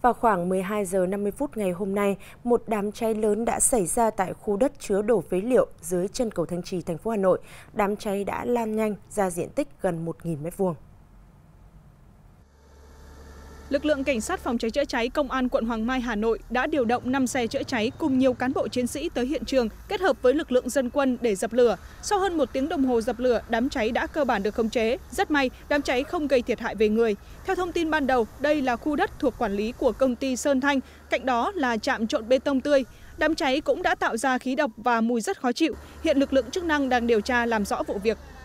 Vào khoảng 12 giờ 50 phút ngày hôm nay, một đám cháy lớn đã xảy ra tại khu đất chứa đổ phế liệu dưới chân cầu Thanh Trì, thành phố Hà Nội. Đám cháy đã lan nhanh ra diện tích gần 1.000 m². Lực lượng cảnh sát phòng cháy chữa cháy Công an quận Hoàng Mai, Hà Nội đã điều động 5 xe chữa cháy cùng nhiều cán bộ chiến sĩ tới hiện trường kết hợp với lực lượng dân quân để dập lửa. Sau hơn 1 tiếng đồng hồ dập lửa, đám cháy đã cơ bản được khống chế. Rất may, đám cháy không gây thiệt hại về người. Theo thông tin ban đầu, đây là khu đất thuộc quản lý của công ty Sơn Thanh, cạnh đó là trạm trộn bê tông tươi. Đám cháy cũng đã tạo ra khí độc và mùi rất khó chịu. Hiện lực lượng chức năng đang điều tra làm rõ vụ việc.